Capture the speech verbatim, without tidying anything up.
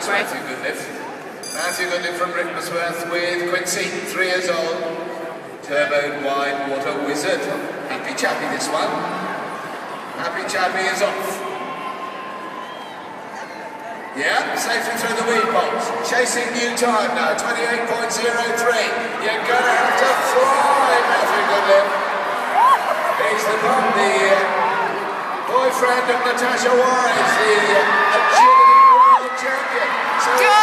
That's Matthew Goodliff. Matthew Goodliff from Rickmansworth with Quincy, three years old. Turboed wide water wizard. Happy Chappy this one. Happy Chappy is off. Yeah, safely through the weed box. Chasing new time now, twenty-eight point oh three. You're gonna have to fly, Matthew Goodliff. He's the pump, the uh, boyfriend of Natasha Wise, the uh, agility world champion. So